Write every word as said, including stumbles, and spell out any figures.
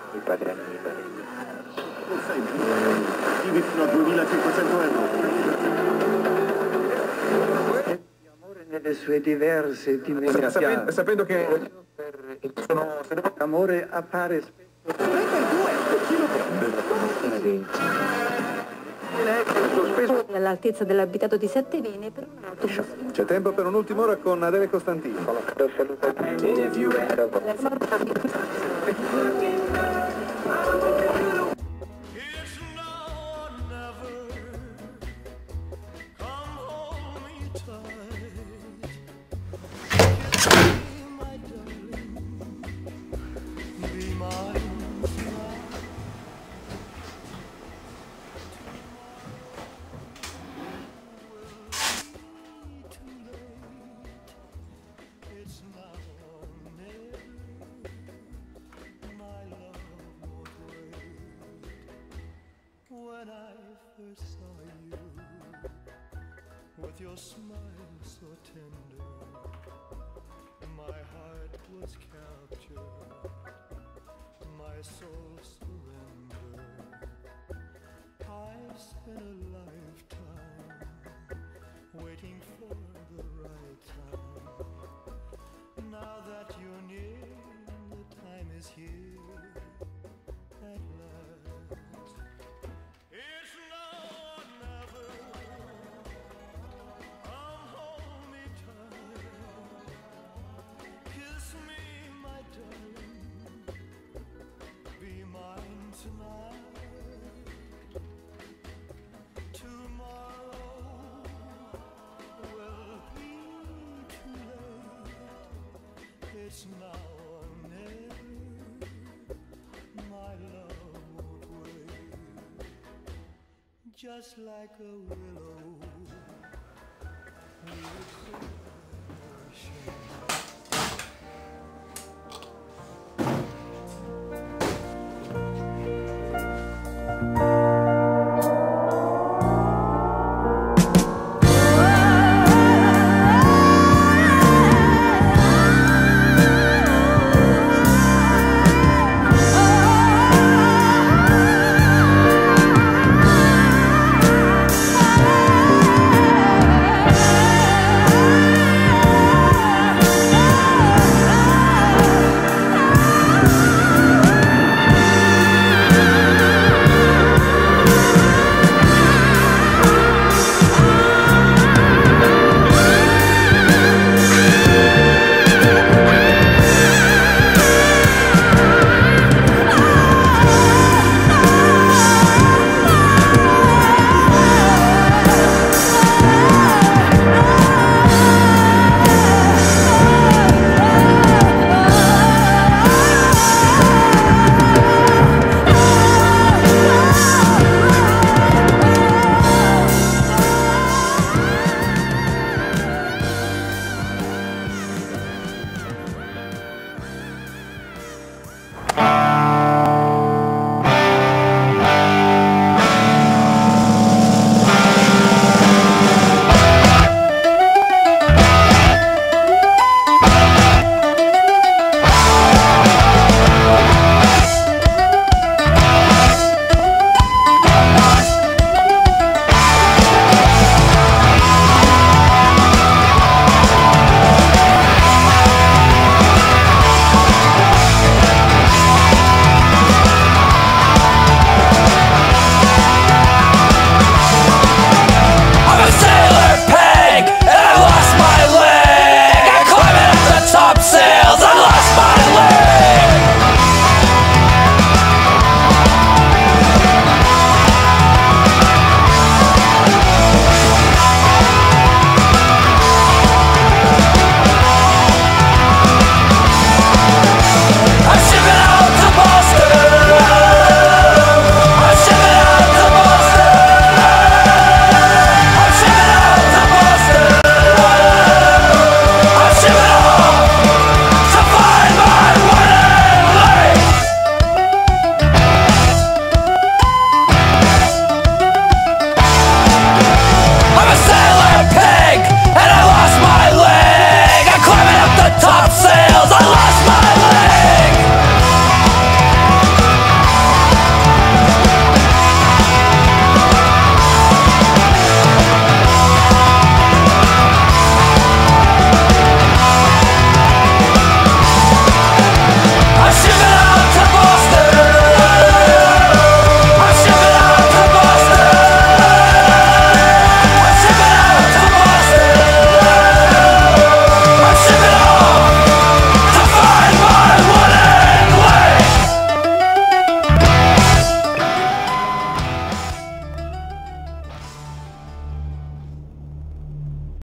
Mi pare, mi pare. Attivi fino a duemilacinquecento euro. Amore nelle sue diverse dimensioni. Sapendo, sapendo che sono... Amore appare spesso... Sospeso all'altezza dell'abitato di Sette Vene per un autobus. C'è tempo per un'ultima ora con Adele Costantino. When I first saw you, with your smile so tender, my heart was captured, my soul surrendered. I've spent a lifetime waiting for the right time. Now that you're near, the time is here at last. It's now or never. Come hold me tight. Kiss me, my darling. Be mine tonight. Tomorrow will be too late. It's now or never. My love won't wait. Just like a willow with ocean.